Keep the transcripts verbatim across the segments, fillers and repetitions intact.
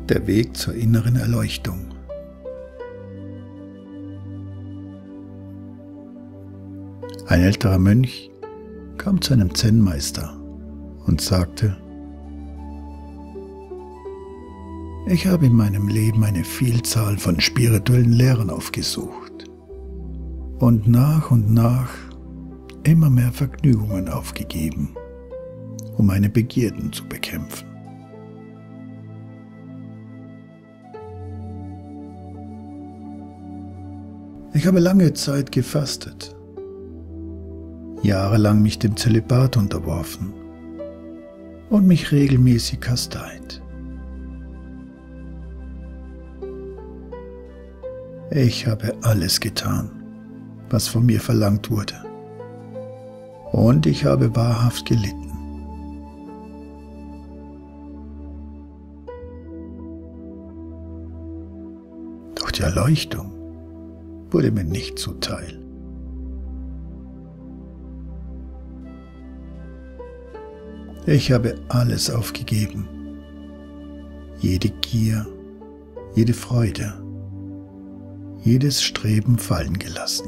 Der Weg zur inneren Erleuchtung. Ein älterer Mönch kam zu einem Zen-Meister und sagte: Ich habe in meinem Leben eine Vielzahl von spirituellen Lehrern aufgesucht und nach und nach immer mehr Vergnügungen aufgegeben, um meine Begierden zu bekämpfen. Ich habe lange Zeit gefastet, jahrelang mich dem Zölibat unterworfen und mich regelmäßig kasteit. Ich habe alles getan, was von mir verlangt wurde, und ich habe wahrhaft gelitten. Doch die Erleuchtung wurde mir nicht zuteil. Ich habe alles aufgegeben, jede Gier, jede Freude, jedes Streben fallen gelassen.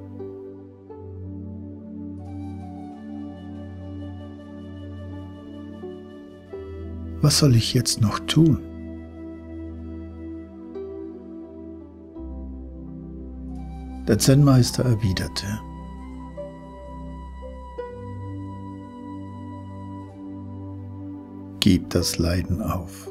Was soll ich jetzt noch tun? Der Zen-Meister erwiderte: Gib das Leiden auf.